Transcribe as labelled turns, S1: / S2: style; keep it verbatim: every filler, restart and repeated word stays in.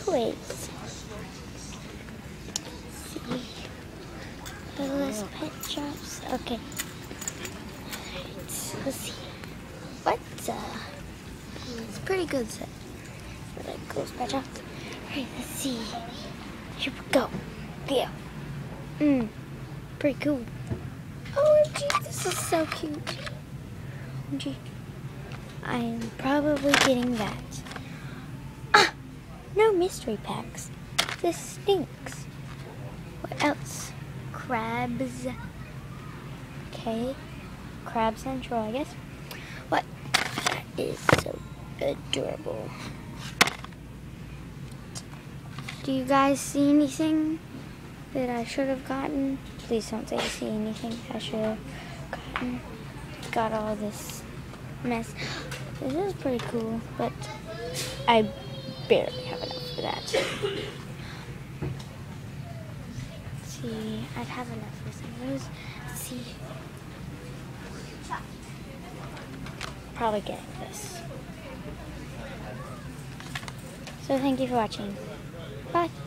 S1: toys. Let's see. Littlest pet shops. Okay. Alright, so let's see. What? Uh, it's a pretty good set for like close pet shops. Alright, let's see. Here we go. Yeah. Mmm. Pretty cool. O M G, this is so cute. O M G. I'm probably getting that. Ah! No mystery packs. This stinks. What else? Crabs. Okay. Crab Central, I guess. What? That is so adorable. Do you guys see anything that I should have gotten? Please don't say you see anything I should have gotten. Got all this mess. This is pretty cool, but I barely have enough for that. Let's see, I'd have enough for some of those. Let's see. Probably getting this. So thank you for watching. Bye.